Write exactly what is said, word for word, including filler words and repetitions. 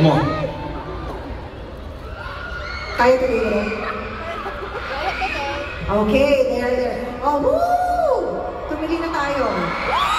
Come on. Kaya tuloy. Okay, there, there. Oh, woo! Tumili na tayo.